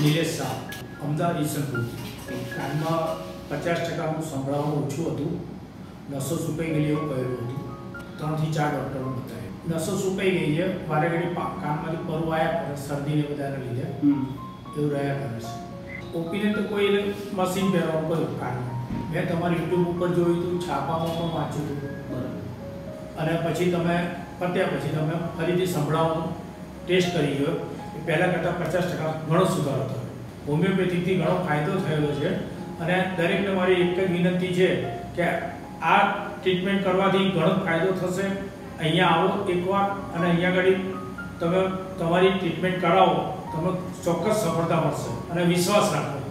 નિલેશ શાહ, અમદાવાદ ઈસનપુર. કાનમાં 50% સંભળાવવાનું ઓછું હતું, નસો સુકાઈ ગયેલી એવું કહેલું હતું. 3 થી 4 ડૉક્ટરો બતાવ્યા. નસો સુકાઈ ગઈ છે, વારે ઘડી કાનમાંથી પરુ આવ્યા કરે, શરદીને બધાને લીધે એવું રહ્યા કરે છે. ઓપીને તો કોઈ મશીન પહેરવાનું કર્યું કાનમાં. મેં તમારી યુટ્યુબ ઉપર જોયું હતું, છાપામાં પણ વાંચ્યું હતું. અને પછી તમે પત્યા પછી તમે ફરીથી સંભળાવવાનું ટેસ્ટ કરી ગયો. પહેલાં કરતાં 50% ઘણો સુધારો થયો. હોમિયોપેથીથી ઘણો ફાયદો થયેલો છે. અને દરેકને મારી એક જ વિનંતી છે કે આ ટ્રીટમેન્ટ કરવાથી ઘણો ફાયદો થશે. અહીંયા આવો એકવાર અને અહીંયા આગળ તમે તમારી ટ્રીટમેન્ટ કરાવો, તમને ચોક્કસ સફળતા મળશે અને વિશ્વાસ રાખો.